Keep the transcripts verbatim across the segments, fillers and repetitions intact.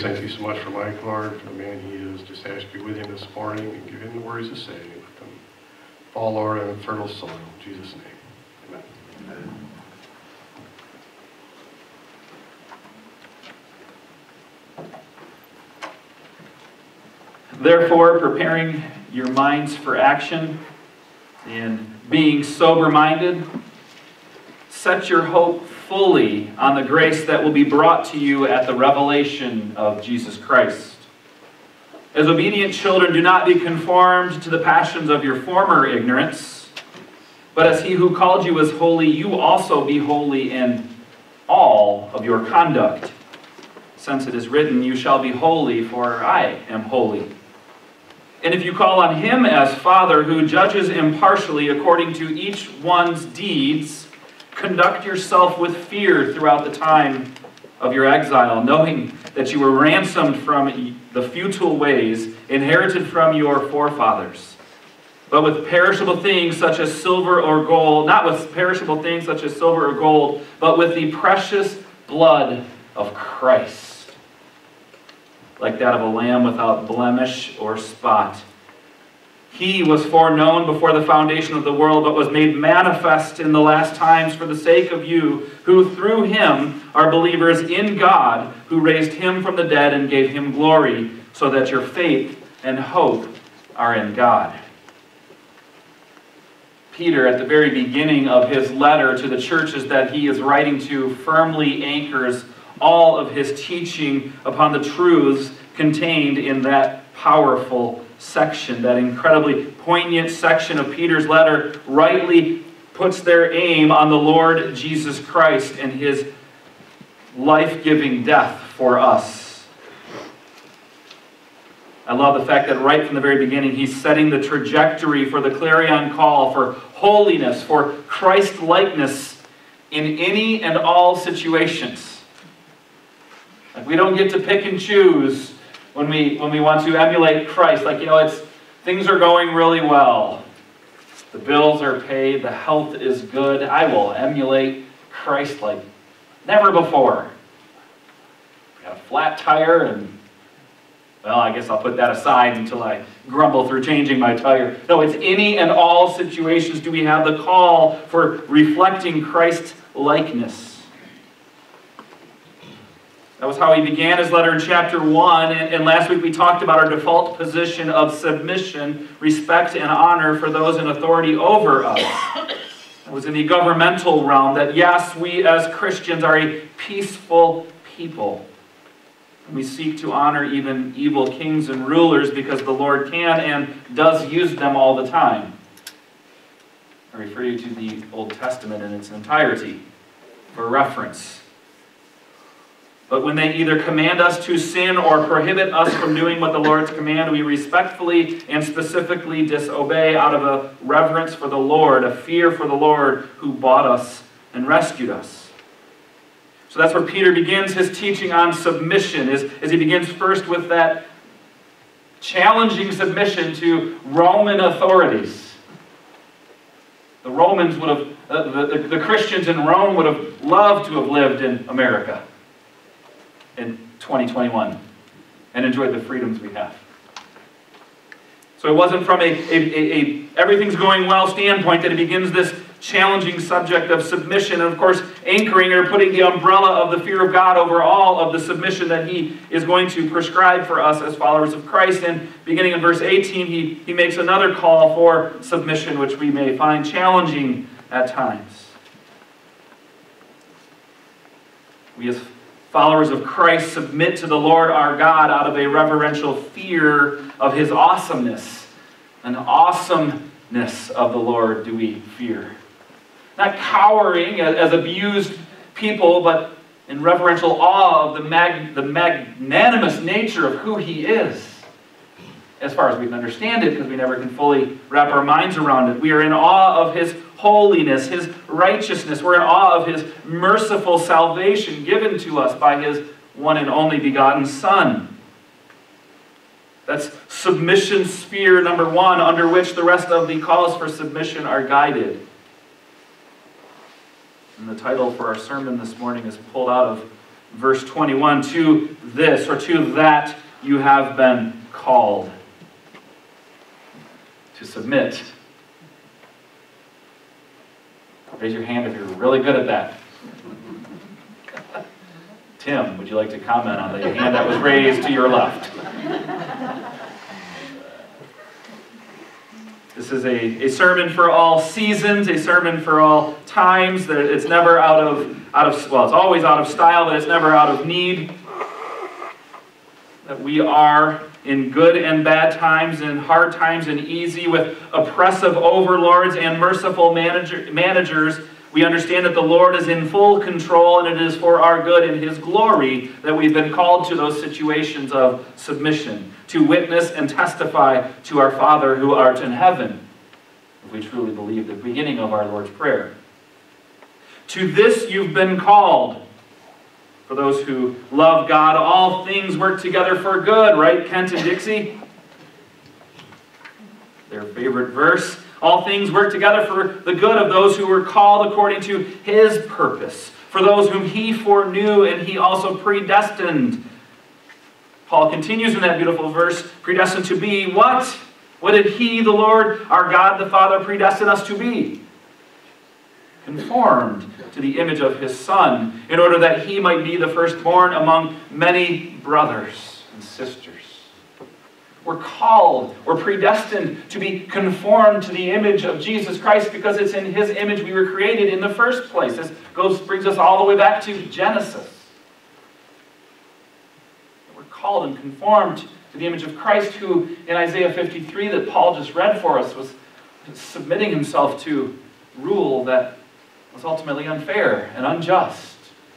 Thank you so much for Mike, Lord. Oh, man, he is just asked to be with him this morning and give him the words to say. Let them fall, Lord, on fertile soil. In Jesus' name. Amen. Amen. Therefore, preparing your minds for action and being sober-minded, set your hope fully on the grace that will be brought to you at the revelation of Jesus Christ. As obedient children, do not be conformed to the passions of your former ignorance, but as he who called you is holy, you also be holy in all of your conduct. Since it is written, you shall be holy, for I am holy. And if you call on him as Father, who judges impartially according to each one's deeds, conduct yourself with fear throughout the time of your exile, knowing that you were ransomed from the futile ways inherited from your forefathers, but with perishable things such as silver or gold, not with perishable things such as silver or gold, but with the precious blood of Christ, like that of a lamb without blemish or spot. He was foreknown before the foundation of the world, but was made manifest in the last times for the sake of you, who through him are believers in God, who raised him from the dead and gave him glory, so that your faith and hope are in God. Peter, at the very beginning of his letter to the churches that he is writing to, firmly anchors all of his teaching upon the truths contained in that powerful section. That incredibly poignant section of Peter's letter rightly puts their aim on the Lord Jesus Christ and his life-giving death for us. I love the fact that right from the very beginning he's setting the trajectory for the clarion call for holiness, for Christ-likeness in any and all situations. Like, we don't get to pick and choose when we when we want to emulate Christ. Like, you know, it's things are going really well. The bills are paid. The health is good. I will emulate Christ like never before. I got a flat tire, and well, I guess I'll put that aside until I grumble through changing my tire. No, it's any and all situations do we have the call for reflecting Christ's likeness. That was how he began his letter in chapter one, and, and last week we talked about our default position of submission, respect, and honor for those in authority over us. It was in the governmental realm that, yes, we as Christians are a peaceful people. We seek to honor even evil kings and rulers because the Lord can and does use them all the time. I refer you to the Old Testament in its entirety for reference. But when they either command us to sin or prohibit us from doing what the Lord's command, we respectfully and specifically disobey out of a reverence for the Lord, a fear for the Lord who bought us and rescued us. So that's where Peter begins his teaching on submission, is, as he begins first with that challenging submission to Roman authorities. The Romans would have, uh, the, the, the Christians in Rome would have loved to have lived in America in twenty twenty-one and enjoyed the freedoms we have. So it wasn't from a, a, a, a everything's going well standpoint that he begins this challenging subject of submission, and of course anchoring or putting the umbrella of the fear of God over all of the submission that he is going to prescribe for us as followers of Christ. And beginning in verse eighteen, he, he makes another call for submission, which we may find challenging at times. We as followers of Christ submit to the Lord our God out of a reverential fear of his awesomeness. An awesomeness of the Lord do we fear. Not cowering as abused people, but in reverential awe of the, mag the magnanimous nature of who he is. As far as we can understand it, because we never can fully wrap our minds around it. We are in awe of his holiness, his righteousness. We're in awe of his merciful salvation given to us by his one and only begotten Son. That's submission sphere number one, under which the rest of the calls for submission are guided. And the title for our sermon this morning is pulled out of verse twenty-one, to this or to that you have been called. To submit. Raise your hand if you're really good at that. Tim, would you like to comment on the hand that was raised to your left? This is a, a sermon for all seasons, a sermon for all times. It's never out of, out of, well, it's always out of style, but it's never out of need. That we are in good and bad times, in hard times and easy, with oppressive overlords and merciful manager, managers. We understand that the Lord is in full control, and it is for our good and His glory that we've been called to those situations of submission, to witness and testify to our Father who art in heaven, if we truly believe the beginning of our Lord's Prayer. To this you've been called. For those who love God, all things work together for good, right, Kent and Dixie? Their favorite verse. All things work together for the good of those who were called according to His purpose. For those whom He foreknew and He also predestined. Paul continues in that beautiful verse, predestined to be what? What did He, the Lord, our God the Father, predestine us to be? Conformed to the image of His Son, in order that He might be the firstborn among many brothers and sisters. We're called, we're predestined to be conformed to the image of Jesus Christ because it's in His image we were created in the first place. This goes, brings us all the way back to Genesis. We're called and conformed to the image of Christ, who in Isaiah fifty-three that Paul just read for us was submitting Himself to rule that was ultimately unfair and unjust.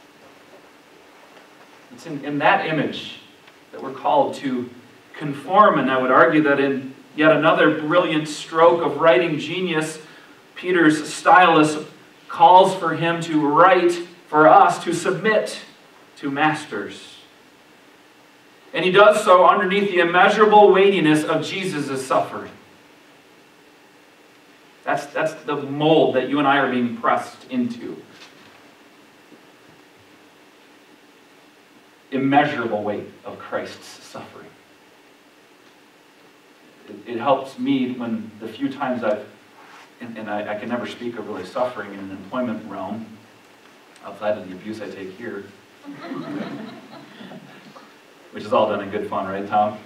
It's in, in that image that we're called to conform, and I would argue that in yet another brilliant stroke of writing genius, Peter's stylus calls for him to write for us to submit to masters. And he does so underneath the immeasurable weightiness of Jesus' suffering. That's, that's the mold that you and I are being pressed into. Immeasurable weight of Christ's suffering. It, it helps me when the few times I've, and, and I, I can never speak of really suffering in an employment realm, outside of the abuse I take here, which is all done in good fun, right, Tom?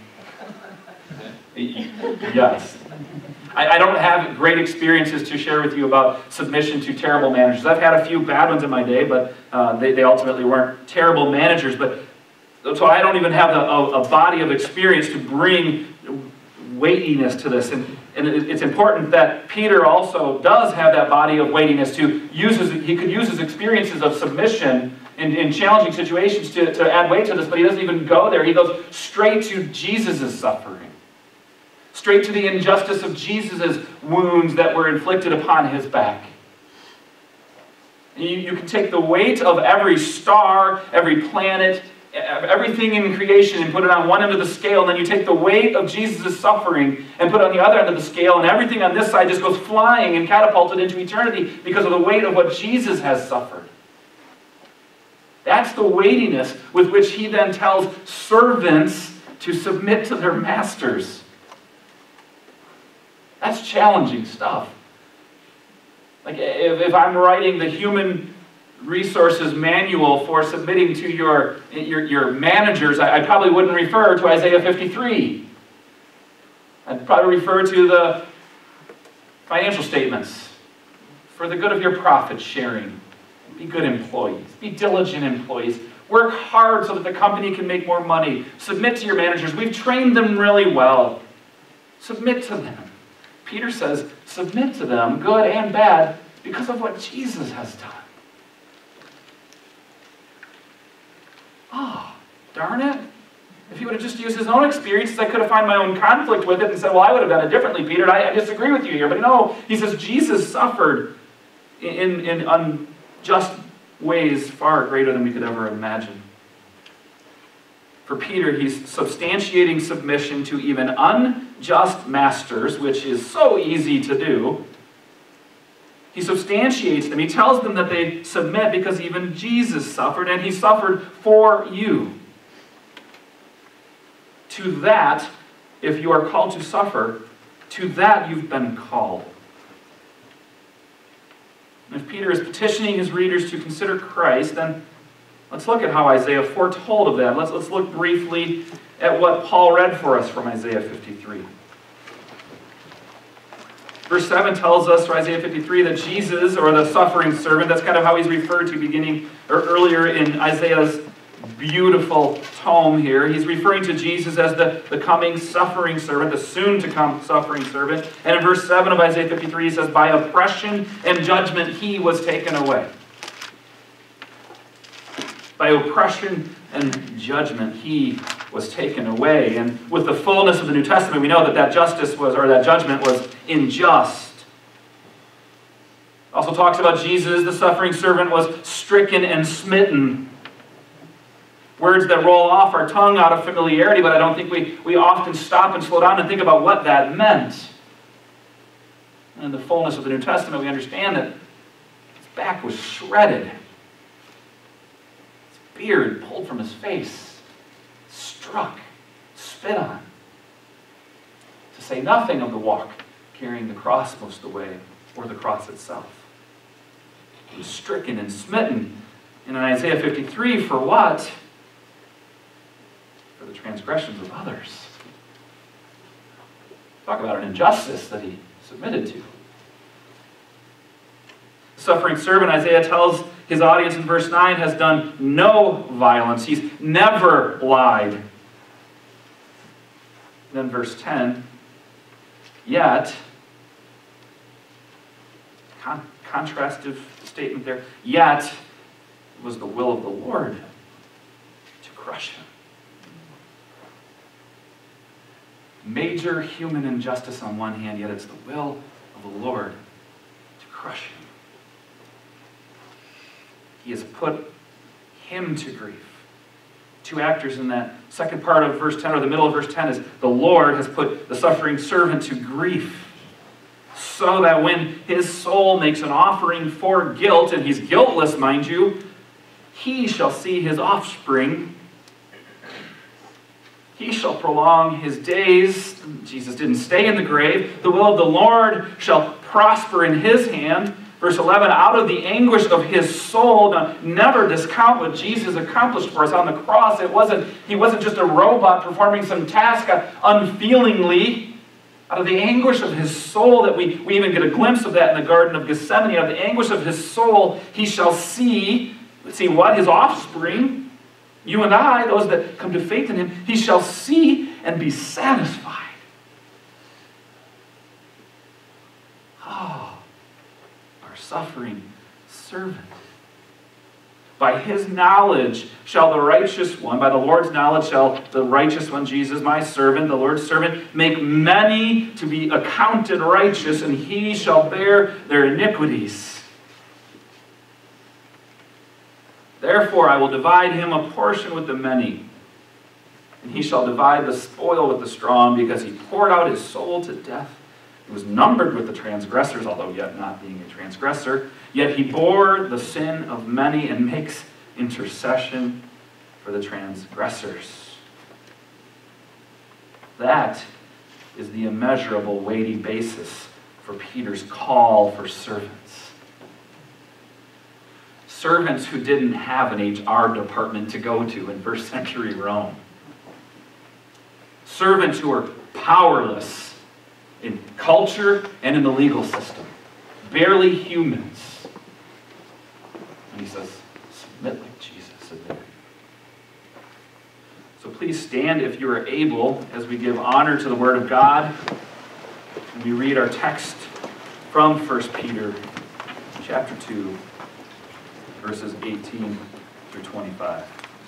Yes. I, I don't have great experiences to share with you about submission to terrible managers. I've had a few bad ones in my day, but uh, they, they ultimately weren't terrible managers. But so I don't even have a, a, a body of experience to bring weightiness to this. And, and it, it's important that Peter also does have that body of weightiness to use his, he could use his experiences of submission in, in challenging situations to, to add weight to this, but he doesn't even go there. He goes straight to Jesus' suffering. Straight to the injustice of Jesus' wounds that were inflicted upon His back. You, you can take the weight of every star, every planet, everything in creation and put it on one end of the scale, and then you take the weight of Jesus' suffering and put it on the other end of the scale, and everything on this side just goes flying and catapulted into eternity because of the weight of what Jesus has suffered. That's the weightiness with which He then tells servants to submit to their masters. That's challenging stuff. Like if, if I'm writing the human resources manual for submitting to your, your, your managers, I, I probably wouldn't refer to Isaiah fifty-three. I'd probably refer to the financial statements for the good of your profit sharing. Be good employees. Be diligent employees. Work hard so that the company can make more money. Submit to your managers. We've trained them really well. Submit to them. Peter says, submit to them, good and bad, because of what Jesus has done. Ah, oh, darn it. If he would have just used his own experiences, I could have found my own conflict with it and said, well, I would have done it differently, Peter. I, I disagree with you here. But no, he says Jesus suffered in, in unjust ways far greater than we could ever imagine. For Peter, he's substantiating submission to even unjust masters, which is so easy to do. He substantiates them. He tells them that they submit because even Jesus suffered, and he suffered for you. To that, if you are called to suffer, to that you've been called. And if Peter is petitioning his readers to consider Christ, then let's look at how Isaiah foretold of that. Let's, let's look briefly at what Paul read for us from Isaiah fifty-three. Verse seven tells us, for Isaiah fifty-three, that Jesus, or the suffering servant, that's kind of how he's referred to beginning, or earlier in Isaiah's beautiful tome here. He's referring to Jesus as the, the coming suffering servant, the soon-to-come suffering servant. And in verse seven of Isaiah fifty-three, he says, by oppression and judgment he was taken away. By oppression and judgment he was taken away. And with the fullness of the New Testament, we know that that justice was, or that judgment was unjust. Also talks about Jesus, the suffering servant, was stricken and smitten. Words that roll off our tongue out of familiarity, but I don't think we, we often stop and slow down and think about what that meant. And in the fullness of the New Testament, we understand that his back was shredded. His beard pulled from his face. Struck, spit on. To say nothing of the walk carrying the cross most of the way, or the cross itself. He was stricken and smitten. And in Isaiah fifty-three, for what? For the transgressions of others. Talk about an injustice that he submitted to. The suffering servant, Isaiah tells his audience in verse nine, has done no violence. He's never lied. Then verse ten, yet, con contrastive statement there, yet it was the will of the Lord to crush him. Major human injustice on one hand, yet it's the will of the Lord to crush him. He has put him to grief. Two actors in that second part of verse ten, or the middle of verse ten, is the Lord has put the suffering servant to grief, so that when his soul makes an offering for guilt, and he's guiltless, mind you, he shall see his offspring. He shall prolong his days. Jesus didn't stay in the grave. The will of the Lord shall prosper in his hand. Verse eleven, out of the anguish of his soul. Now, never discount what Jesus accomplished for us on the cross. It wasn't, he wasn't just a robot performing some task unfeelingly. Out of the anguish of his soul, that we, we even get a glimpse of that in the Garden of Gethsemane. Out of the anguish of his soul, he shall see, see what? His offspring. You and I, those that come to faith in him, he shall see and be satisfied. Oh. Suffering servant. By his knowledge shall the righteous one, by the Lord's knowledge shall the righteous one, Jesus, my servant, the Lord's servant, make many to be accounted righteous, and he shall bear their iniquities. Therefore I will divide him a portion with the many, and he shall divide the spoil with the strong, because he poured out his soul to death. He was numbered with the transgressors, although yet not being a transgressor. Yet he bore the sin of many and makes intercession for the transgressors. That is the immeasurable, weighty basis for Peter's call for servants. Servants who didn't have an H R department to go to in first century Rome. Servants who were powerless in culture and in the legal system. Barely humans. And he says, submit like Jesus submitted. So please stand if you are able as we give honor to the Word of God. And we read our text from First Peter chapter two, verses eighteen through twenty-five.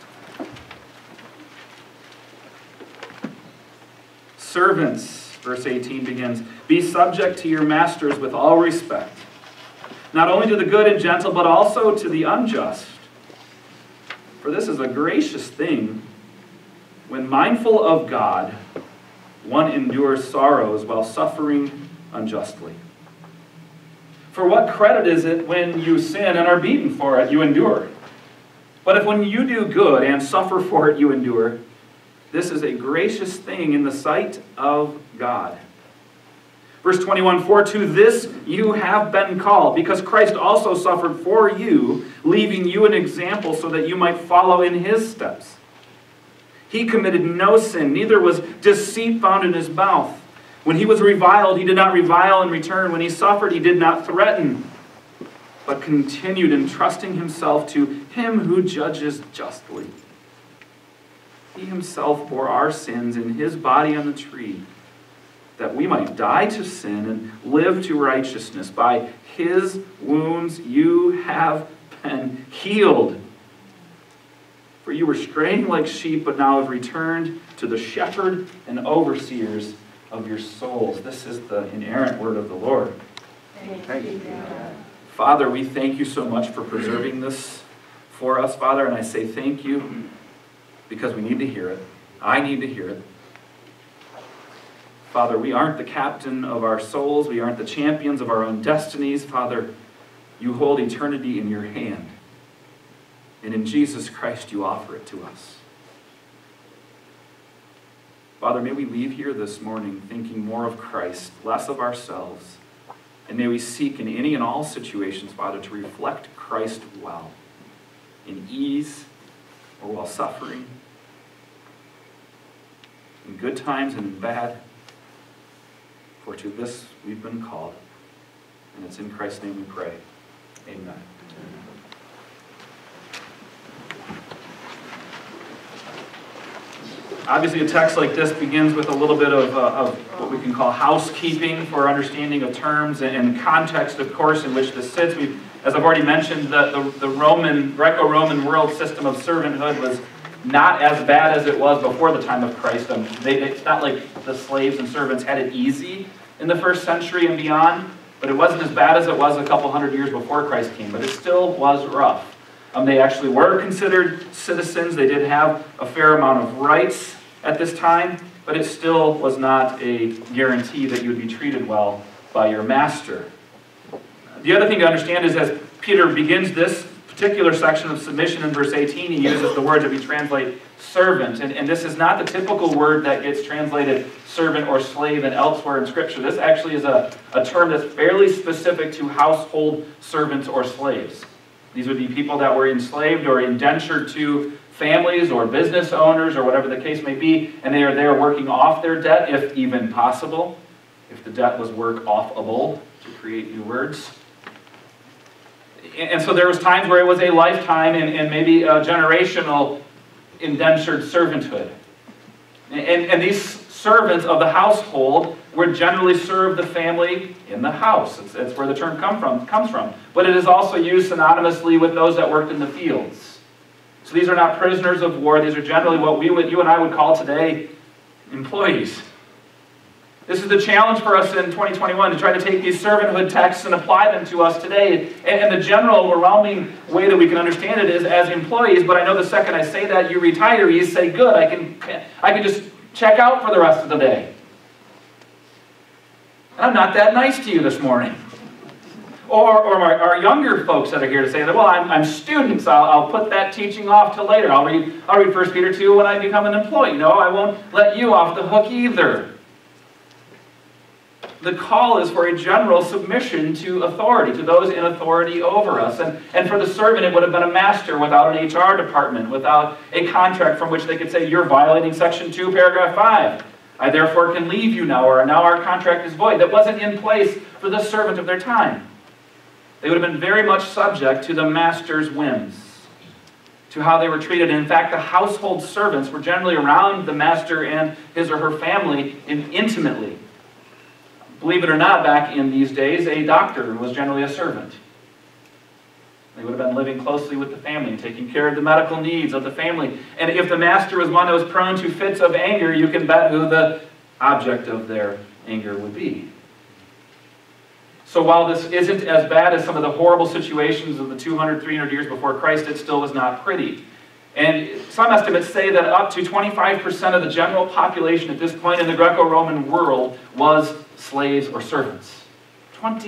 Servants, verse eighteen begins, be subject to your masters with all respect, not only to the good and gentle, but also to the unjust. For this is a gracious thing, when mindful of God, one endures sorrows while suffering unjustly. For what credit is it when you sin and are beaten for it, you endure? But if when you do good and suffer for it, you endure, this is a gracious thing in the sight of God. Verse twenty-one, for to this you have been called, because Christ also suffered for you, leaving you an example so that you might follow in his steps. He committed no sin, neither was deceit found in his mouth. When he was reviled, he did not revile in return. When he suffered, he did not threaten, but continued entrusting himself to him who judges justly. He himself bore our sins in his body on the tree, that we might die to sin and live to righteousness. By his wounds you have been healed. For you were straying like sheep, but now have returned to the shepherd and overseers of your souls. This is the inerrant word of the Lord. Thank you, God. Father, we thank you so much for preserving this for us, Father, and I say thank you because we need to hear it. I need to hear it. Father, we aren't the captain of our souls. We aren't the champions of our own destinies. Father, you hold eternity in your hand. And in Jesus Christ, you offer it to us. Father, may we leave here this morning thinking more of Christ, less of ourselves. And may we seek in any and all situations, Father, to reflect Christ well, in ease or while suffering, in good times and in bad. For to this we've been called. And it's in Christ's name we pray. Amen. Obviously, a text like this begins with a little bit of, uh, of what we can call housekeeping for understanding of terms and, and context, of course, in which this sits. We've, as I've already mentioned, the, the, the Roman, Greco-Roman world system of servanthood was not as bad as it was before the time of Christ. Um, they, it's not like the slaves and servants had it easy in the first century and beyond, but it wasn't as bad as it was a couple hundred years before Christ came, but it still was rough. Um, they actually were considered citizens. They did have a fair amount of rights at this time, but it still was not a guarantee that you would be treated well by your master. The other thing to understand is as Peter begins this particular section of submission in verse eighteen, he uses the word that we translate servant. And, and this is not the typical word that gets translated servant or slave and elsewhere in Scripture. This actually is a, a term that's fairly specific to household servants or slaves. These would be people that were enslaved or indentured to families or business owners or whatever the case may be, and they are there working off their debt, if even possible, if the debt was work-offable, to create new words. And so there was times where it was a lifetime and, and maybe a generational indentured servanthood. And, and these servants of the household would generally serve the family in the house. It's, it's where the term come from, comes from. But it is also used synonymously with those that worked in the fields. So these are not prisoners of war. These are generally what we would, you and I would call today employees. This is the challenge for us in twenty twenty-one, to try to take these servanthood texts and apply them to us today. And, and the general overwhelming way that we can understand it is as employees, but I know the second I say that, you retirees say, good, I can, I can just check out for the rest of the day. And I'm not that nice to you this morning. Or, or our, our younger folks that are here to say that, well, I'm, I'm students, I'll, I'll put that teaching off till later. I'll read, I'll read First Peter two when I become an employee. No, I won't let you off the hook either. The call is for a general submission to authority, to those in authority over us. And, and for the servant, it would have been a master without an H R department, without a contract from which they could say, you're violating Section two, Paragraph five. I therefore can leave you now, or now our contract is void. That wasn't in place for the servant of their time. They would have been very much subject to the master's whims, to how they were treated. And in fact, the household servants were generally around the master and his or her family in, intimately. Believe it or not, back in these days, a doctor was generally a servant. They would have been living closely with the family, taking care of the medical needs of the family. And if the master was one that was prone to fits of anger, you can bet who the object of their anger would be. So while this isn't as bad as some of the horrible situations of the two hundred, three hundred years before Christ, it still was not pretty. And some estimates say that up to twenty-five percent of the general population at this point in the Greco-Roman world was slaves or servants. twenty-five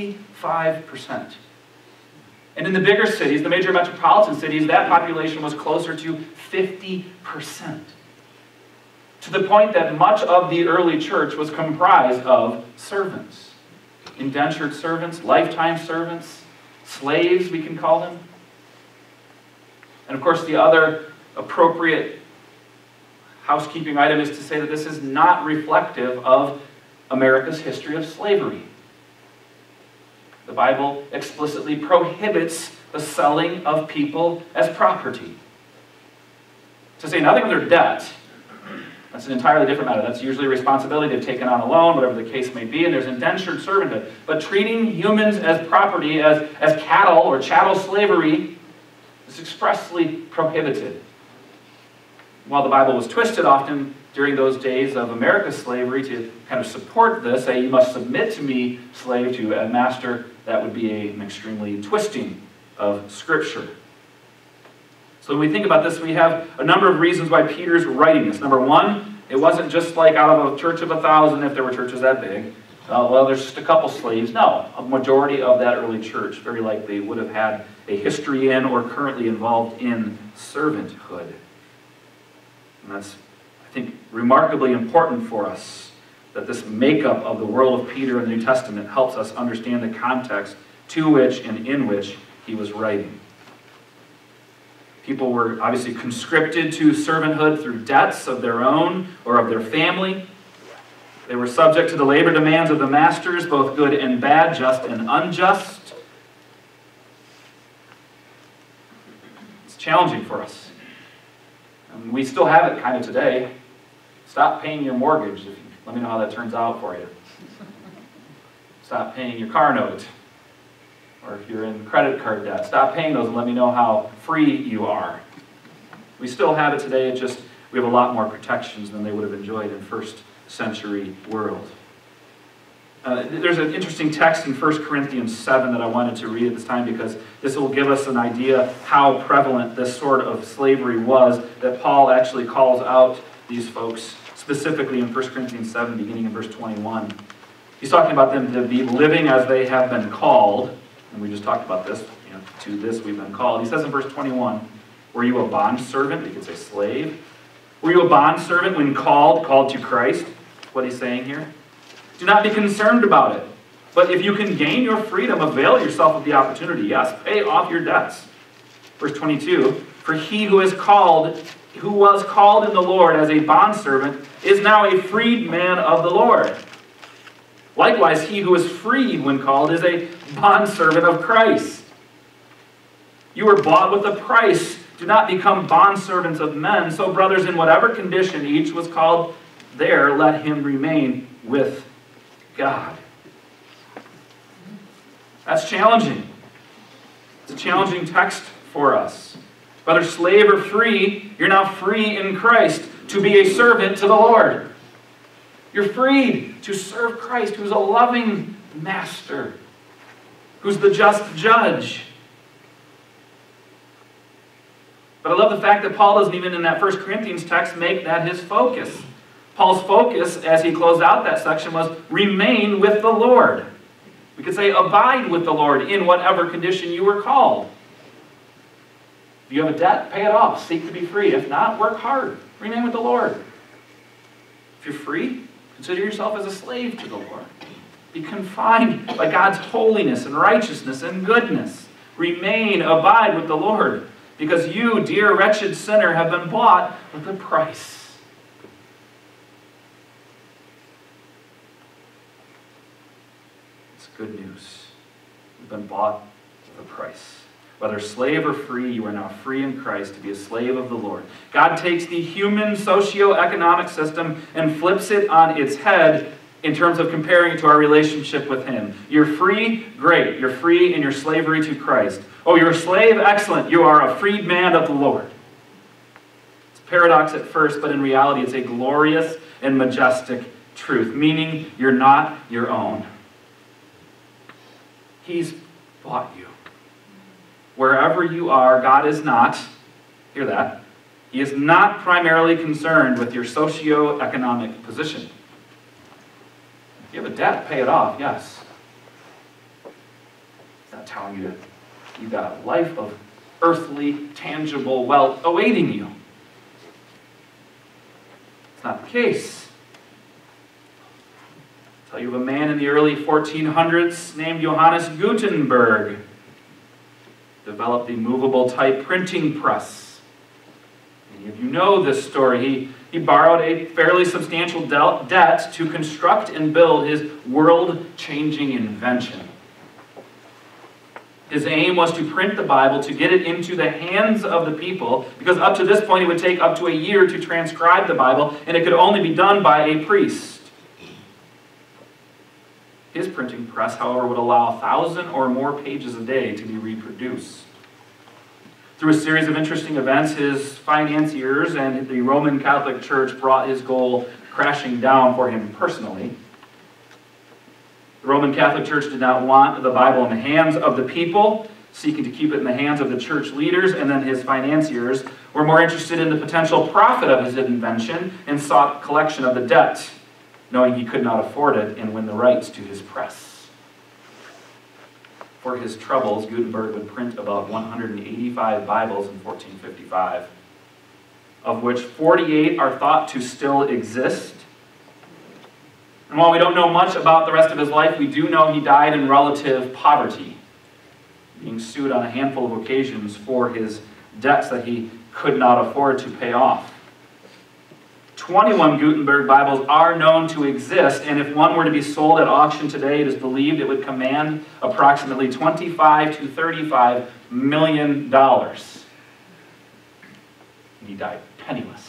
five percent. And in the bigger cities, the major metropolitan cities, that population was closer to fifty percent. To the point that much of the early church was comprised of servants. Indentured servants, lifetime servants, slaves, we can call them. And of course, the other appropriate housekeeping item is to say that this is not reflective of America's history of slavery. The Bible explicitly prohibits the selling of people as property. To say nothing of their debt, that's an entirely different matter. That's usually a responsibility they've taken on a loan, whatever the case may be, and there's indentured servanthood. But treating humans as property, as, as cattle or chattel slavery, is expressly prohibited. While the Bible was twisted often during those days of America's slavery to kind of support this, say, you must submit to me, slave, to a master, that would be a, an extremely twisting of Scripture. So when we think about this, we have a number of reasons why Peter's writing this. Number one, it wasn't just like out of a church of a thousand, if there were churches that big. Uh, well, there's just a couple slaves. No, a majority of that early church very likely would have had a history in or currently involved in servanthood. And that's, I think, remarkably important for us, that this makeup of the world of Peter in the New Testament helps us understand the context to which and in which he was writing. People were obviously conscripted to servanthood through debts of their own or of their family. They were subject to the labor demands of the masters, both good and bad, just and unjust. It's challenging for us. And we still have it kind of today. Stop paying your mortgage. If you, let me know how that turns out for you. Stop paying your car note. Or if you're in credit card debt, stop paying those and let me know how free you are. We still have it today, it just, we have a lot more protections than they would have enjoyed in first century world. Uh, there's an interesting text in First Corinthians seven that I wanted to read at this time because this will give us an idea how prevalent this sort of slavery was, that Paul actually calls out these folks specifically in First Corinthians seven, beginning in verse twenty-one. He's talking about them to be living as they have been called. And we just talked about this, you know, to this we've been called. He says in verse twenty-one, were you a bondservant? You could say slave. Were you a bondservant when called, called to Christ? That's what he's saying here. Do not be concerned about it. But if you can gain your freedom, avail yourself of the opportunity. Yes, pay off your debts. Verse twenty-two, for he who is called, who was called in the Lord as a bondservant, is now a freed man of the Lord. Likewise, he who is freed when called is a bondservant of Christ. You were bought with a price. Do not become bondservants of men. So, brothers, in whatever condition each was called there, let him remain with God. That's challenging. It's a challenging text for us. Whether slave or free, you're now free in Christ to be a servant to the Lord. You're freed to serve Christ, who's a loving master, who's the just judge. But I love the fact that Paul doesn't even in that First Corinthians text make that his focus. Paul's focus, as he closed out that section, was remain with the Lord. We could say abide with the Lord in whatever condition you were called. If you have a debt, pay it off. Seek to be free. If not, work hard. Remain with the Lord. If you're free, consider yourself as a slave to the Lord. Be confined by God's holiness and righteousness and goodness. Remain, abide with the Lord, because you, dear wretched sinner, have been bought with a price. It's good news. You've been bought with a price. Whether slave or free, you are now free in Christ to be a slave of the Lord. God takes the human socio-economic system and flips it on its head in terms of comparing it to our relationship with Him. You're free? Great. You're free in your slavery to Christ. Oh, you're a slave? Excellent. You are a freed man of the Lord. It's a paradox at first, but in reality it's a glorious and majestic truth, meaning you're not your own. He's bought you. Wherever you are, God is not, hear that, He is not primarily concerned with your socio-economic position. If you have a debt, pay it off, yes. I'm telling you, you've got a life of earthly, tangible wealth awaiting you. It's not the case. I'll tell you of a man in the early fourteen hundreds named Johannes Gutenberg. Developed the movable type printing press. Many of you know this story. He, he borrowed a fairly substantial de- debt to construct and build his world-changing invention. His aim was to print the Bible, to get it into the hands of the people, because up to this point it would take up to a year to transcribe the Bible, and it could only be done by a priest. His printing press, however, would allow a thousand or more pages a day to be reproduced. Through a series of interesting events, his financiers and the Roman Catholic Church brought his goal crashing down for him personally. The Roman Catholic Church did not want the Bible in the hands of the people, seeking to keep it in the hands of the church leaders, and then his financiers were more interested in the potential profit of his invention and sought collection of the debt, knowing he could not afford it and win the rights to his press. For his troubles, Gutenberg would print about one hundred eighty-five Bibles in fourteen fifty-five, of which forty-eight are thought to still exist. And while we don't know much about the rest of his life, we do know he died in relative poverty, being sued on a handful of occasions for his debts that he could not afford to pay off. twenty-one Gutenberg Bibles are known to exist, and if one were to be sold at auction today, it is believed it would command approximately twenty-five to thirty-five million dollars. And he died penniless.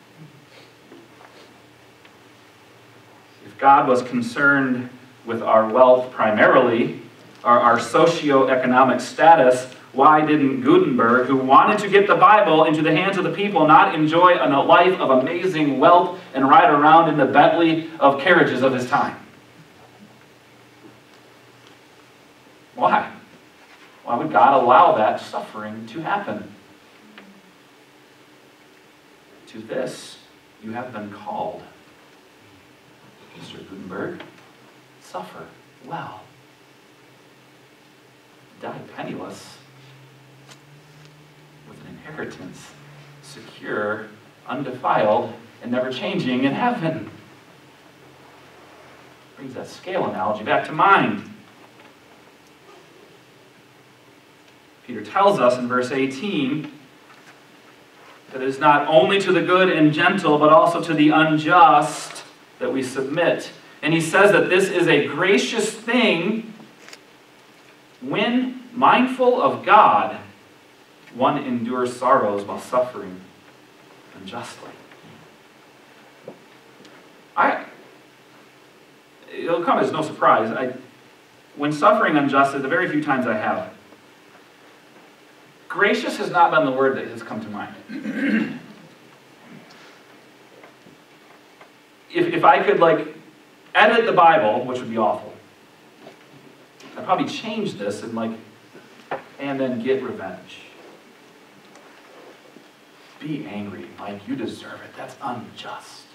If God was concerned with our wealth primarily, or our socioeconomic status, why didn't Gutenberg, who wanted to get the Bible into the hands of the people, not enjoy a life of amazing wealth and ride around in the Bentley of carriages of his time? Why? Why would God allow that suffering to happen? To this you have been called, Mister Gutenberg. Suffer well. Die penniless, with an inheritance, secure, undefiled, and never changing in heaven. Brings that scale analogy back to mind. Peter tells us in verse eighteen that it is not only to the good and gentle, but also to the unjust that we submit. And he says that this is a gracious thing when, mindful of God, one endures sorrows while suffering unjustly. I, it'll come as no surprise. I, when suffering unjustly, the very few times I have, gracious has not been the word that has come to mind. if, if I could, like, edit the Bible, which would be awful, I'd probably change this and, like, and then get revenge. Be angry, Mike. You deserve it. That's unjust.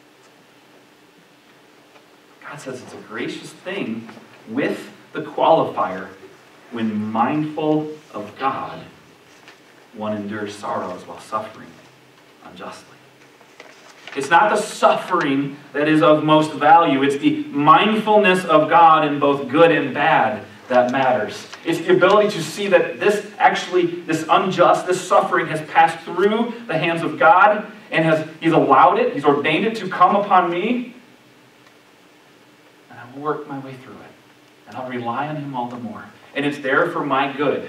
God says it's a gracious thing with the qualifier. When mindful of God, one endures sorrows while suffering unjustly. It's not the suffering that is of most value. It's the mindfulness of God in both good and bad that matters. It's the ability to see that this actually, this unjust, this suffering has passed through the hands of God and has He's allowed it, He's ordained it to come upon me. And I will work my way through it. And I'll rely on Him all the more. And it's there for my good.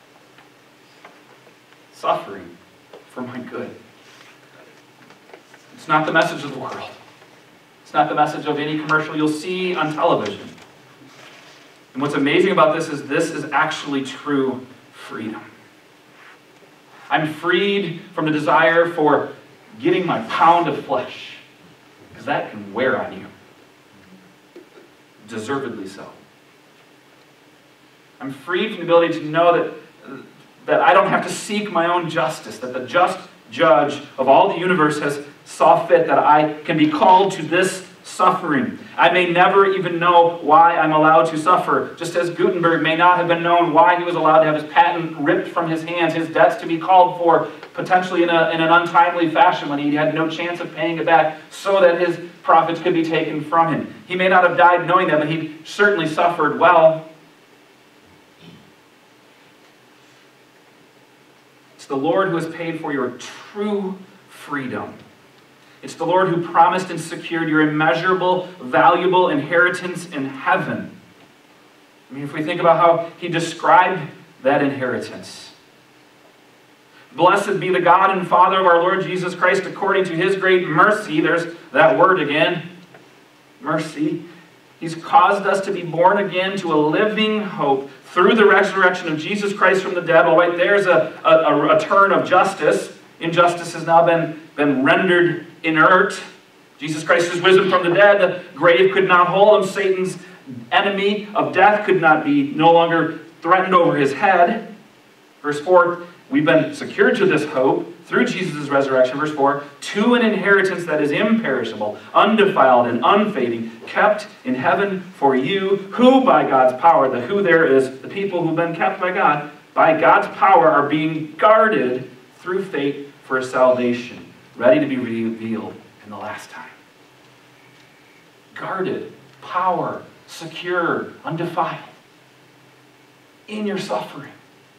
Suffering for my good. It's not the message of the world. It's not the message of any commercial you'll see on television. And what's amazing about this is this is actually true freedom. I'm freed from the desire for getting my pound of flesh, because that can wear on you. Deservedly so. I'm freed from the ability to know that, that I don't have to seek my own justice, that the just judge of all the universe has saw fit that I can be called to this suffering. I may never even know why I'm allowed to suffer, just as Gutenberg may not have been known why he was allowed to have his patent ripped from his hands, his debts to be called for, potentially in, a, in an untimely fashion when he had no chance of paying it back, so that his profits could be taken from him. He may not have died knowing that, but he certainly suffered well. It's the Lord who has paid for your true freedom. It's the Lord who promised and secured your immeasurable, valuable inheritance in heaven. I mean, if we think about how he described that inheritance. Blessed be the God and Father of our Lord Jesus Christ, according to his great mercy. There's that word again. Mercy. He's caused us to be born again to a living hope through the resurrection of Jesus Christ from the dead. Well, right there's a, a, a turn of justice. Injustice has now been, been rendered inert. Jesus Christ is risen from the dead. The grave could not hold him. Satan's enemy of death could not be no longer threatened over his head. Verse four, we've been secured to this hope through Jesus' resurrection. Verse four, to an inheritance that is imperishable, undefiled, and unfading, kept in heaven for you, who by God's power, the who there is the people who've been kept by God, by God's power are being guarded through faith for salvation, ready to be revealed in the last time. Guarded, power, secure, undefiled in your suffering.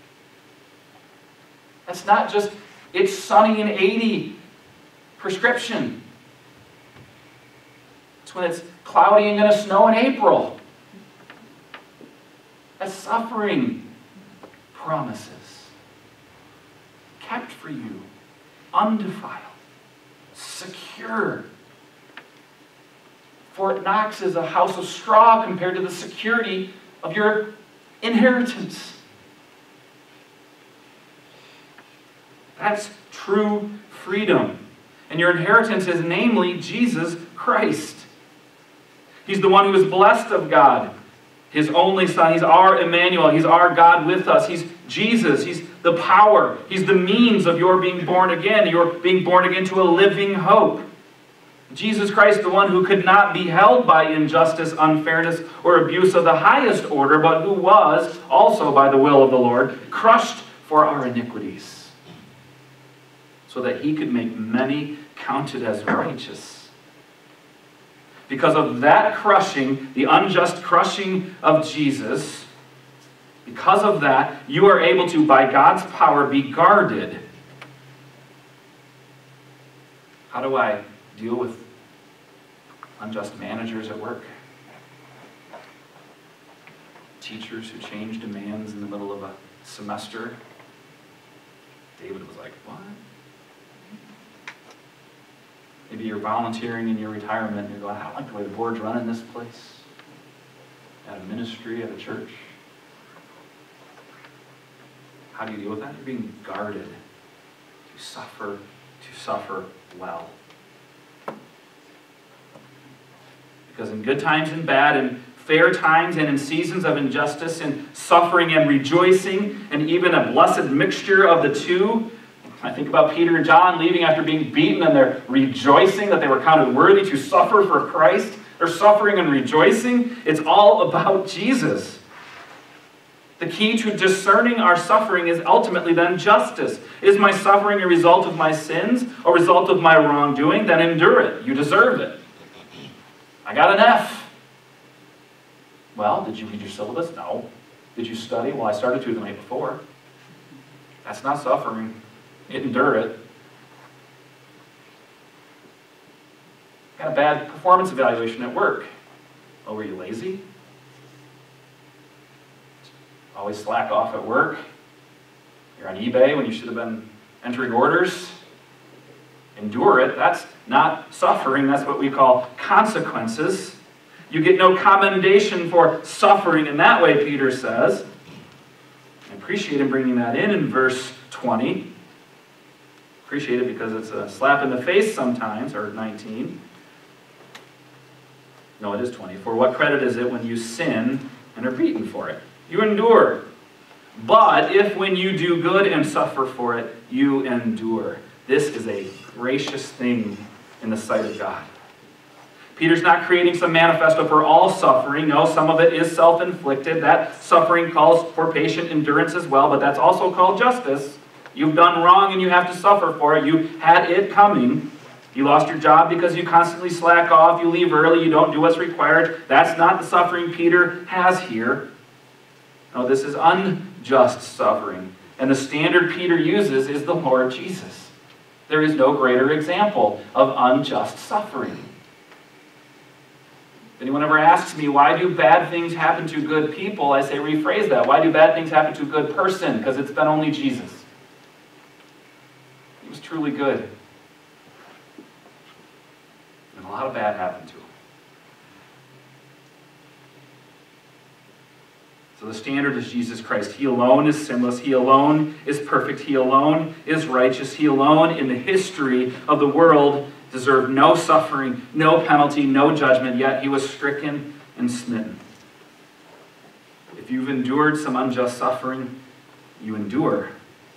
That's not just, it's sunny and eighty prescription. It's when it's cloudy and going to snow in April. That's suffering promises. Kept for you, undefiled, secure. Fort Knox is a house of straw compared to the security of your inheritance. That's true freedom. And your inheritance is namely Jesus Christ. He's the one who is blessed of God, his only Son. He's our Emmanuel. He's our God with us. He's Jesus. He's the power. He's the means of your being born again. You're being born again to a living hope. Jesus Christ, the one who could not be held by injustice, unfairness, or abuse of the highest order, but who was, also by the will of the Lord, crushed for our iniquities, so that he could make many counted as righteous. Because of that crushing, the unjust crushing of Jesus, because of that, you are able to, by God's power, be guarded. How do I deal with unjust managers at work? Teachers who change demands in the middle of a semester? David was like, what? Maybe you're volunteering in your retirement and you're going, I don't like the way the board's running this place. At a ministry, at a church. How do you deal with that? You're being guarded to suffer, to suffer well. Because in good times and bad, in fair times and in seasons of injustice, in suffering and rejoicing, and even a blessed mixture of the two, I think about Peter and John leaving after being beaten, and they're rejoicing that they were counted worthy to suffer for Christ. They're suffering and rejoicing. It's all about Jesus. The key to discerning our suffering is ultimately then justice. Is my suffering a result of my sins, a result of my wrongdoing? Then endure it. You deserve it. I got an F. Well, did you read your syllabus? No. Did you study? Well, I started to the night before. That's not suffering. Endure it. Got a bad performance evaluation at work. Oh, were you lazy? Always slack off at work. You're on eBay when you should have been entering orders. Endure it. That's not suffering. That's what we call consequences. You get no commendation for suffering in that way, Peter says. I appreciate him bringing that in in verse twenty. Appreciate it because it's a slap in the face sometimes, or nineteen. No, it is twenty. For what credit is it when you sin and are beaten for it? You endure. But if when you do good and suffer for it, you endure. This is a gracious thing in the sight of God. Peter's not creating some manifesto for all suffering. No, some of it is self-inflicted. That suffering calls for patient endurance as well, but that's also called justice. You've done wrong and you have to suffer for it. You had it coming. You lost your job because you constantly slack off. You leave early. You don't do what's required. That's not the suffering Peter has here. No, this is unjust suffering. And the standard Peter uses is the Lord Jesus. There is no greater example of unjust suffering. If anyone ever asks me, why do bad things happen to good people? I say, rephrase that. Why do bad things happen to a good person? Because it's been only Jesus. He was truly good. And a lot of bad happened to him. So the standard is Jesus Christ. He alone is sinless. He alone is perfect. He alone is righteous. He alone in the history of the world deserved no suffering, no penalty, no judgment, yet he was stricken and smitten. If you've endured some unjust suffering, you endure.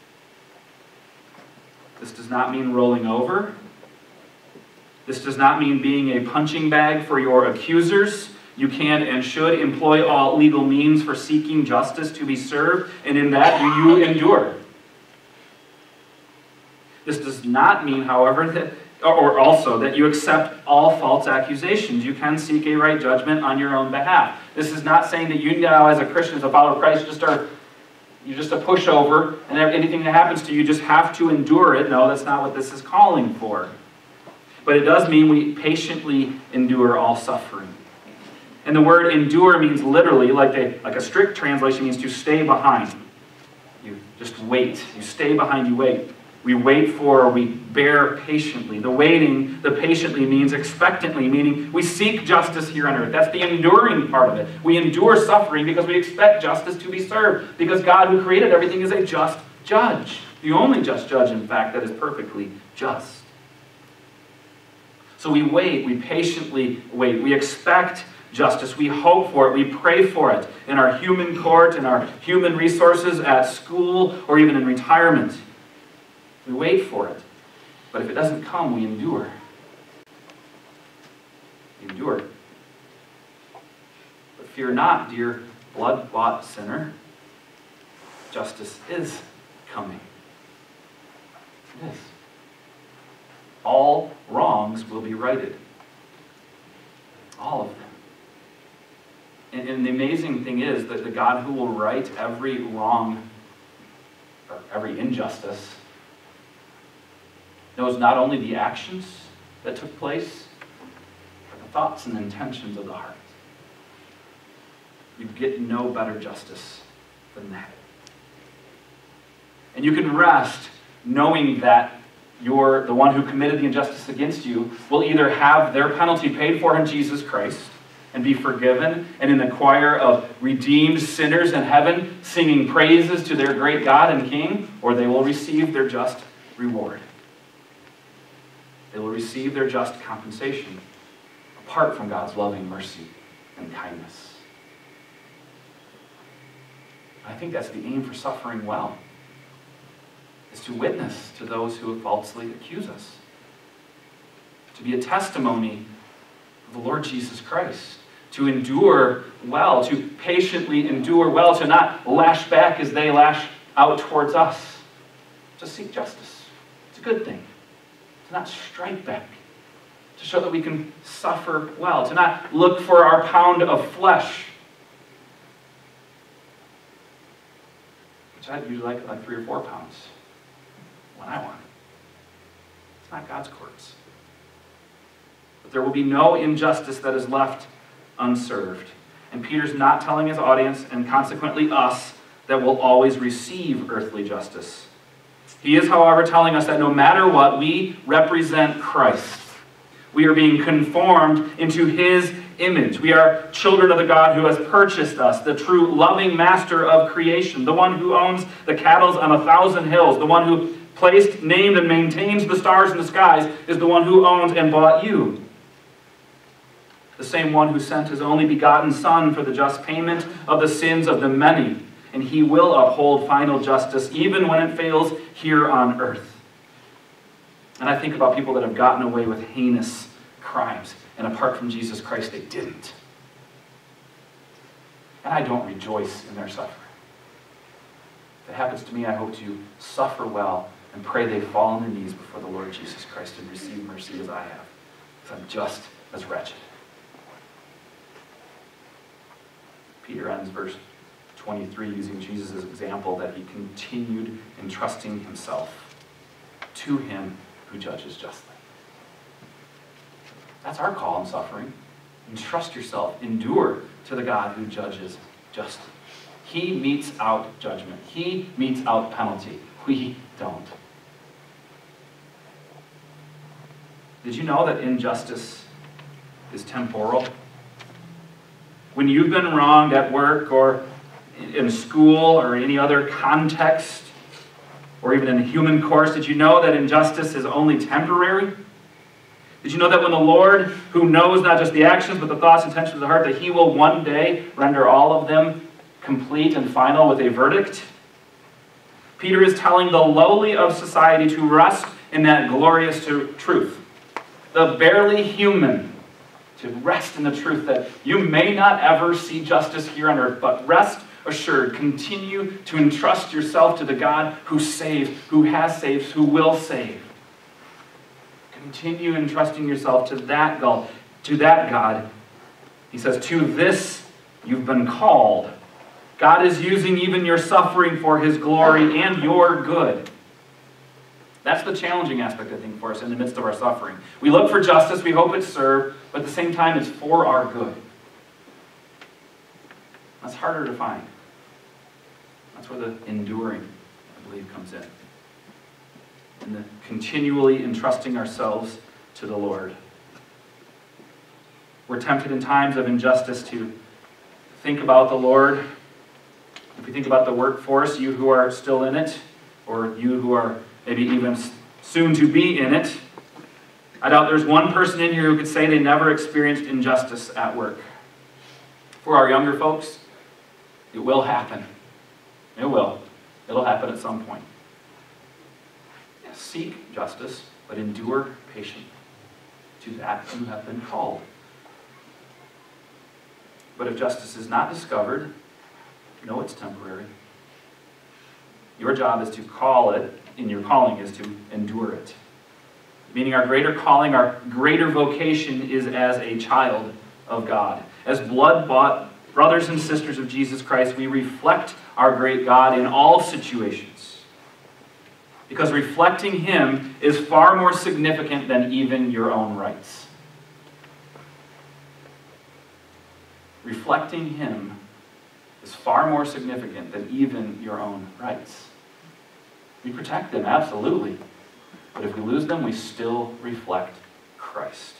This does not mean rolling over. This does not mean being a punching bag for your accusers. You can and should employ all legal means for seeking justice to be served, and in that you endure. This does not mean, however, that, or also that you accept all false accusations. You can seek a right judgment on your own behalf. This is not saying that you now, as a Christian, as a follower of Christ, just are you're just a pushover, and anything that happens to you, you just have to endure it. No, that's not what this is calling for. But it does mean we patiently endure all suffering. And the word endure means literally, like a, like a strict translation, means to stay behind. You just wait. You stay behind, you wait. We wait for, we bear patiently. The waiting, the patiently means expectantly, meaning we seek justice here on earth. That's the enduring part of it. We endure suffering because we expect justice to be served, because God who created everything is a just judge. The only just judge, in fact, that is perfectly just. So we wait, we patiently wait. We expect justice. We hope for it. We pray for it in our human court, in our human resources, at school, or even in retirement. We wait for it. But if it doesn't come, we endure. We endure. But fear not, dear blood-bought sinner. Justice is coming. It is. All wrongs will be righted. All of them. And, and the amazing thing is that the God who will right every wrong, or every injustice, knows not only the actions that took place, but the thoughts and intentions of the heart. You get no better justice than that. And you can rest knowing that you're the one who committed the injustice against you will either have their penalty paid for in Jesus Christ and be forgiven, and in the choir of redeemed sinners in heaven singing praises to their great God and King, or they will receive their just reward. They will receive their just compensation apart from God's loving mercy and kindness. I think that's the aim for suffering well, is to witness to those who falsely accuse us, to be a testimony of the Lord Jesus Christ, to endure well, to patiently endure well, to not lash back as they lash out towards us, to seek justice. It's a good thing. To not strike back, to show that we can suffer well, to not look for our pound of flesh, which I'd usually like like three or four pounds when I want. It's not God's courts. But there will be no injustice that is left unserved. And Peter's not telling his audience, and consequently us, that we'll always receive earthly justice. He is, however, telling us that no matter what, we represent Christ. We are being conformed into His image. We are children of the God who has purchased us, the true loving master of creation, the one who owns the cattle on a thousand hills, the one who placed, named, and maintains the stars in the skies, is the one who owns and bought you. The same one who sent His only begotten Son for the just payment of the sins of the many. And He will uphold final justice even when it fails here on earth. And I think about people that have gotten away with heinous crimes. And apart from Jesus Christ, they didn't. And I don't rejoice in their suffering. If it happens to me, I hope to suffer well and pray they fall on their knees before the Lord Jesus Christ and receive mercy as I have, because I'm just as wretched. Peter ends verse twenty-three using Jesus' example that he continued entrusting himself to him who judges justly. That's our call in suffering. Entrust yourself. Endure to the God who judges justly. He metes out judgment. He metes out penalty. We don't. Did you know that injustice is temporal? When you've been wronged at work or in school or any other context, or even in the human course, did you know that injustice is only temporary? Did you know that when the Lord, who knows not just the actions, but the thoughts and intentions of the heart, that he will one day render all of them complete and final with a verdict? Peter is telling the lowly of society to rest in that glorious truth. The barely human to rest in the truth that you may not ever see justice here on earth, but rest assured, continue to entrust yourself to the God who saves, who has saved, who will save. Continue entrusting yourself to that God, to that God. He says, to this you've been called. God is using even your suffering for his glory and your good. That's the challenging aspect, I think, for us in the midst of our suffering. We look for justice, we hope it's served, but at the same time, it's for our good. That's harder to find. That's where the enduring, I believe, comes in. And the continually entrusting ourselves to the Lord. We're tempted in times of injustice to think about the Lord. If we think about the workforce, you who are still in it, or you who are maybe even soon to be in it, I doubt there's one person in here who could say they never experienced injustice at work. For our younger folks, it will happen. It will. It'll happen at some point. Seek justice, but endure patiently. To that you have been called. But if justice is not discovered, know it's temporary. Your job is to call it, and your calling is to endure it. Meaning our greater calling, our greater vocation is as a child of God. As blood-bought brothers and sisters of Jesus Christ, we reflect our great God in all situations. Because reflecting him is far more significant than even your own rights. Reflecting him is far more significant than even your own rights. We protect them, absolutely. But if we lose them, we still reflect Christ.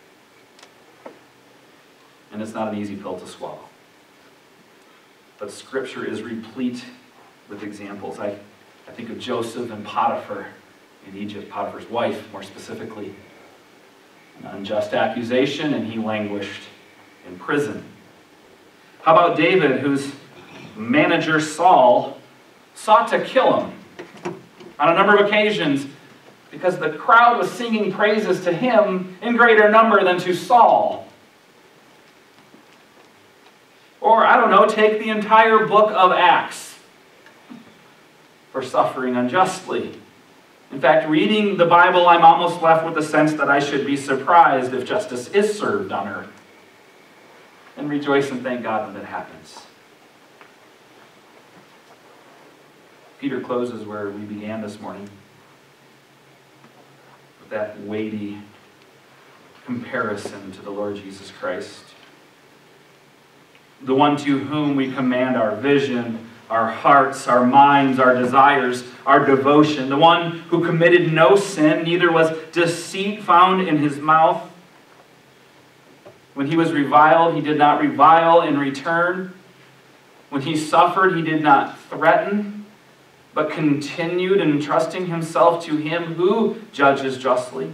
And it's not an easy pill to swallow. But Scripture is replete with examples. I, I think of Joseph and Potiphar in Egypt, Potiphar's wife, more specifically. An unjust accusation, and he languished in prison. How about David, whose manager Saul sought to kill him on a number of occasions because the crowd was singing praises to him in greater number than to Saul? Or, I don't know, take the entire book of Acts for suffering unjustly. In fact, reading the Bible, I'm almost left with the sense that I should be surprised if justice is served on earth. And rejoice and thank God when it happens. Peter closes where we began this morning, with that weighty comparison to the Lord Jesus Christ. The one to whom we command our vision, our hearts, our minds, our desires, our devotion. The one who committed no sin, neither was deceit found in his mouth. When he was reviled, he did not revile in return. When he suffered, he did not threaten, but continued entrusting himself to him who judges justly.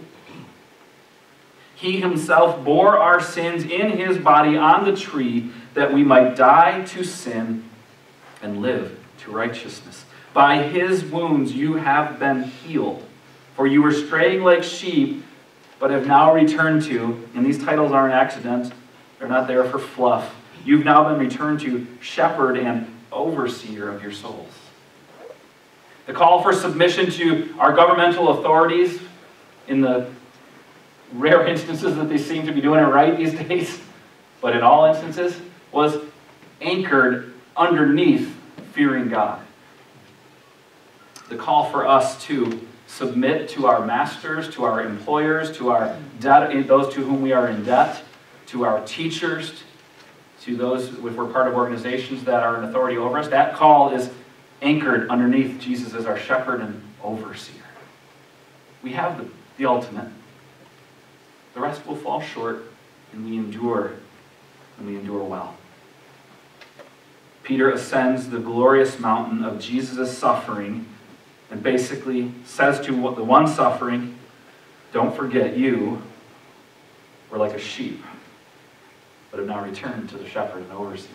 He himself bore our sins in his body on the tree, that we might die to sin and live to righteousness. By his wounds you have been healed. For you were straying like sheep, but have now returned to, and these titles aren't accident, they're not there for fluff. You've now been returned to shepherd and overseer of your souls. The call for submission to our governmental authorities, in the rare instances that they seem to be doing it right these days, but in all instances, was anchored underneath fearing God. The call for us to submit to our masters, to our employers, to our debt, those to whom we are in debt, to our teachers, to those if we're part of organizations that are in authority over us. That call is anchored underneath Jesus as our shepherd and overseer. We have the, the ultimate. The rest will fall short, and we endure, and we endure well. Peter ascends the glorious mountain of Jesus' suffering and basically says to the one suffering, don't forget you were like a sheep, but have now returned to the shepherd and overseer.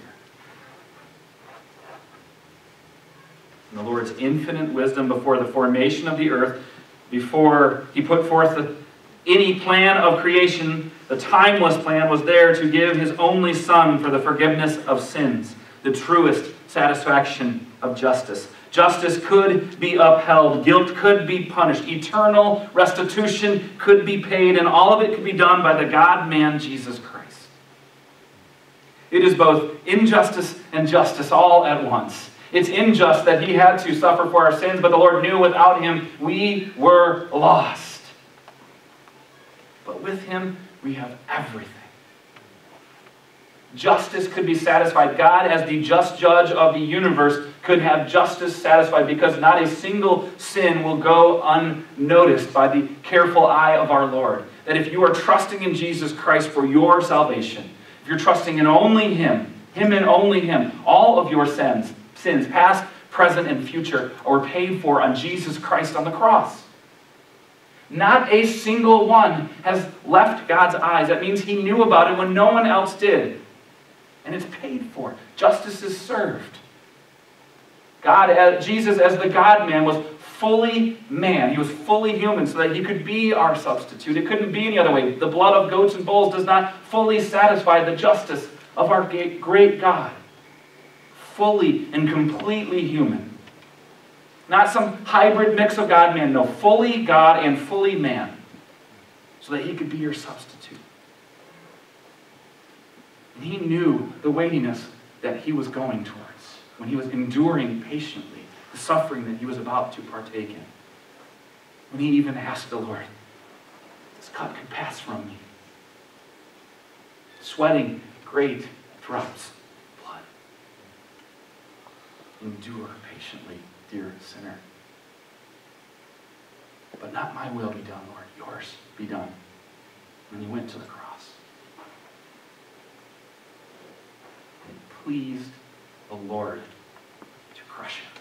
In the Lord's infinite wisdom before the formation of the earth, before he put forth the, any plan of creation, the timeless plan was there to give his only Son for the forgiveness of sins, the truest satisfaction of justice. Justice could be upheld, guilt could be punished, eternal restitution could be paid, and all of it could be done by the God-man Jesus Christ. It is both injustice and justice all at once. It's unjust that he had to suffer for our sins, but the Lord knew without him we were lost. But with him we have everything. Justice could be satisfied. God, as the just judge of the universe, could have justice satisfied because not a single sin will go unnoticed by the careful eye of our Lord. That if you are trusting in Jesus Christ for your salvation, if you're trusting in only him, him and only him, all of your sins, sins, past, present, and future, are paid for on Jesus Christ on the cross. Not a single one has left God's eyes. That means he knew about it when no one else did. And it's paid for. Justice is served. God, as, Jesus as the God-man was fully man. He was fully human so that he could be our substitute. It couldn't be any other way. The blood of goats and bulls does not fully satisfy the justice of our great God. Fully and completely human. Not some hybrid mix of God-man. No, fully God and fully man. So that he could be your substitute. And he knew the weightiness that he was going towards when he was enduring patiently the suffering that he was about to partake in. When he even asked the Lord, this cup could pass from me. Sweating great drops of blood. Endure patiently, dear sinner. But not my will be done, Lord. Yours be done. When he went to the cross. It pleased the Lord to crush him.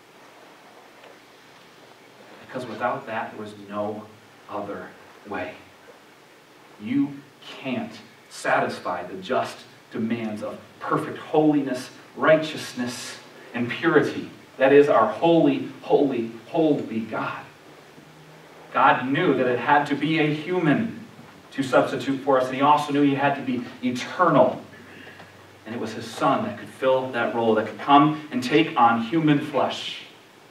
Because without that, there was no other way. You can't satisfy the just demands of perfect holiness, righteousness, and purity. That is our holy, holy, holy God. God knew that it had to be a human to substitute for us, and he also knew he had to be eternal. And it was his Son that could fill that role, that could come and take on human flesh.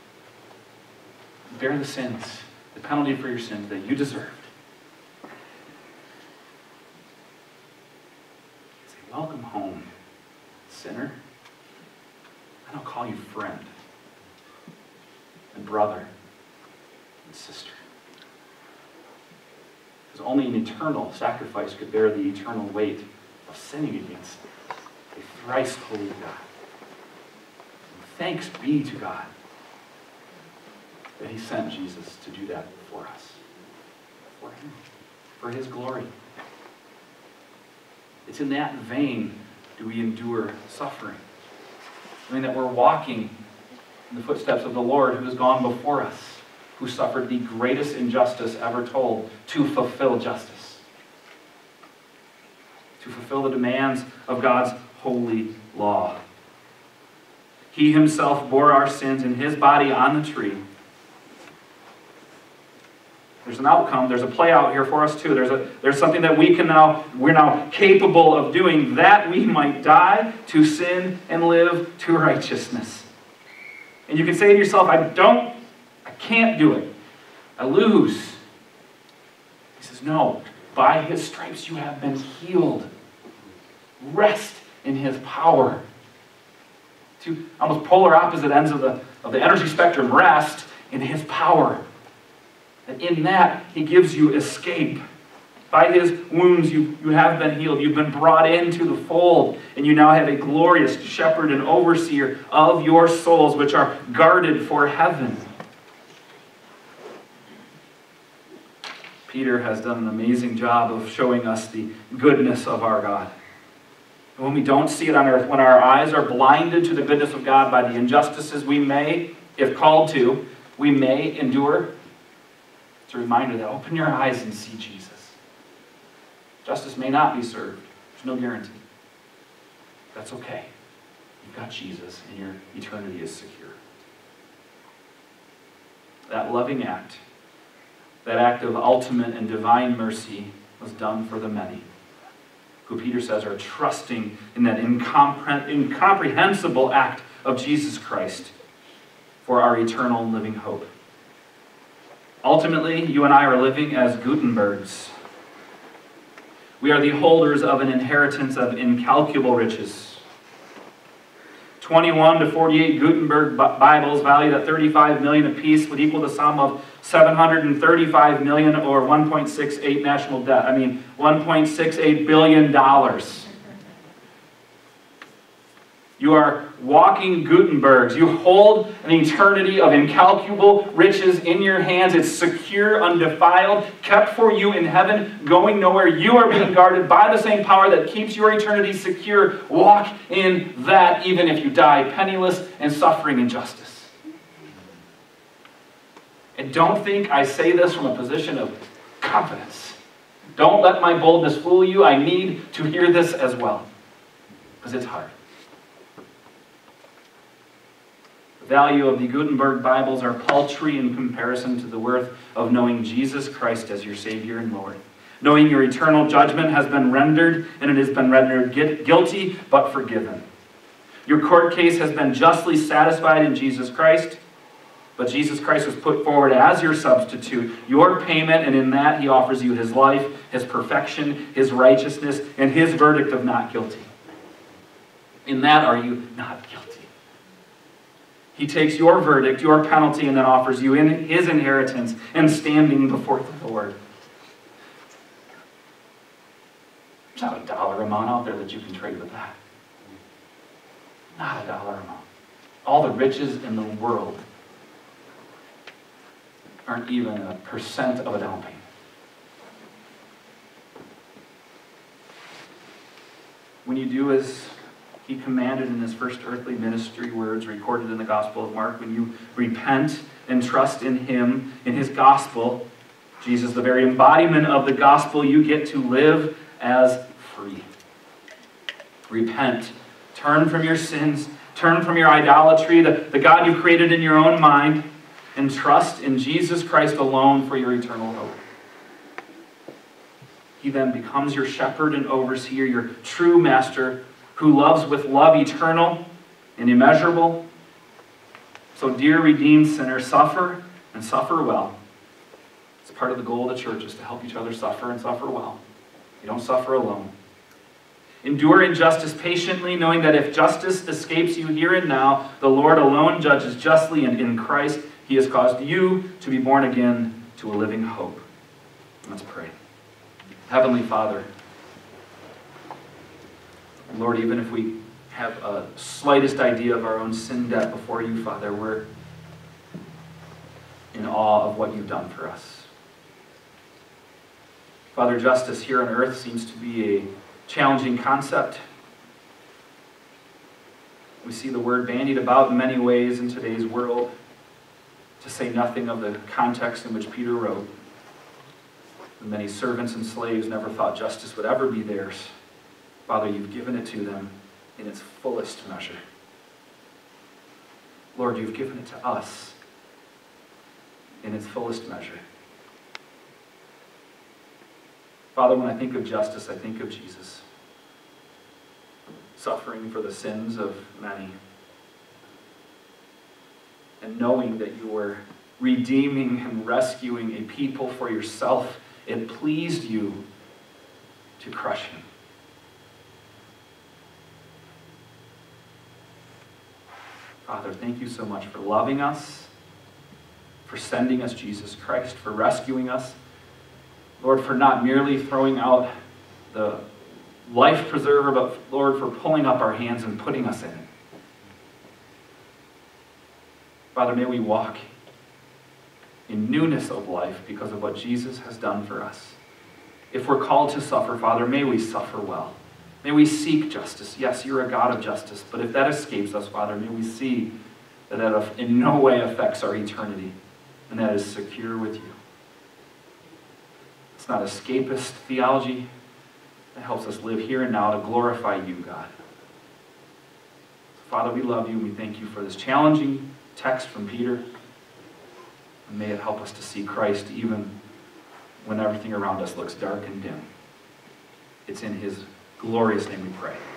Bear the sins, the penalty for your sins that you deserved. Say, welcome home, sinner. I don't call you friend and brother and sister. Because only an eternal sacrifice could bear the eternal weight of sinning against a thrice holy God. And thanks be to God that he sent Jesus to do that for us. For him. For his glory. It's in that vein do we endure suffering. I mean that we're walking in the footsteps of the Lord who has gone before us, who suffered the greatest injustice ever told to fulfill justice. To fulfill the demands of God's holy law. He himself bore our sins in his body on the tree. There's an outcome. There's a play out here for us too. There's a there's something that we can now, we're now capable of doing, that we might die to sin and live to righteousness. And you can say to yourself, I don't, I can't do it. I lose. He says, no, by his stripes you have been healed. Rest in his power. Two almost polar opposite ends of the, of the energy spectrum. Rest in his power. And in that, he gives you escape. By his wounds, you, you have been healed. You've been brought into the fold. And you now have a glorious shepherd and overseer of your souls, which are guarded for heaven. Peter has done an amazing job of showing us the goodness of our God. And when we don't see it on earth, when our eyes are blinded to the goodness of God by the injustices we may, if called to, we may endure, it's a reminder that open your eyes and see Jesus. Justice may not be served. There's no guarantee. That's okay. You've got Jesus and your eternity is secure. That loving act, that act of ultimate and divine mercy was done for the many, who Peter says are trusting in that incompre- incomprehensible act of Jesus Christ for our eternal and living hope. Ultimately, you and I are living as Gutenbergs. We are the holders of an inheritance of incalculable riches. twenty-one to forty-eight Gutenberg Bibles valued at thirty-five million dollars apiece would equal the sum of seven hundred thirty-five million dollars or one point six eight national debt. I mean, one point six eight billion dollars. You are walking Gutenbergs. You hold an eternity of incalculable riches in your hands. It's secure, undefiled, kept for you in heaven, going nowhere. You are being guarded by the same power that keeps your eternity secure. Walk in that even if you die penniless and suffering injustice. And don't think I say this from a position of confidence. Don't let my boldness fool you. I need to hear this as well, because it's hard. Value of the Gutenberg Bibles are paltry in comparison to the worth of knowing Jesus Christ as your Savior and Lord. Knowing your eternal judgment has been rendered, and it has been rendered guilty but forgiven. Your court case has been justly satisfied in Jesus Christ, but Jesus Christ was put forward as your substitute, your payment, and in that he offers you his life, his perfection, his righteousness, and his verdict of not guilty. In that are you not guilty. He takes your verdict, your penalty, and then offers you in his inheritance and standing before the Lord. There's not a dollar amount out there that you can trade with that. Not a dollar amount. All the riches in the world aren't even a percent of a down payment. When you do as he commanded in his first earthly ministry words recorded in the Gospel of Mark, when you repent and trust in him, in his gospel, Jesus, the very embodiment of the gospel, you get to live as free. Repent. Turn from your sins. Turn from your idolatry, the, the God you created in your own mind, and trust in Jesus Christ alone for your eternal hope. He then becomes your shepherd and overseer, your true master, who loves with love eternal and immeasurable. So, dear redeemed sinner, suffer and suffer well. It's part of the goal of the church is to help each other suffer and suffer well. You don't suffer alone. Endure injustice patiently, knowing that if justice escapes you here and now, the Lord alone judges justly, and in Christ he has caused you to be born again to a living hope. Let's pray. Heavenly Father, Lord, even if we have a slightest idea of our own sin debt before you, Father, we're in awe of what you've done for us. Father, justice here on earth seems to be a challenging concept. We see the word bandied about in many ways in today's world, to say nothing of the context in which Peter wrote. And many servants and slaves never thought justice would ever be theirs. Father, you've given it to them in its fullest measure. Lord, you've given it to us in its fullest measure. Father, when I think of justice, I think of Jesus suffering for the sins of many. And knowing that you were redeeming and rescuing a people for yourself, it pleased you to crush him. Father, thank you so much for loving us, for sending us Jesus Christ, for rescuing us. Lord, for not merely throwing out the life preserver, but Lord, for pulling up our hands and putting us in it. Father, may we walk in newness of life because of what Jesus has done for us. If we're called to suffer, Father, may we suffer well. May we seek justice. Yes, you're a God of justice, but if that escapes us, Father, may we see that that in no way affects our eternity, and that is secure with you. It's not escapist theology. It helps us live here and now to glorify you, God. Father, we love you and we thank you for this challenging text from Peter. And may it help us to see Christ even when everything around us looks dark and dim. It's in his glorious name we pray.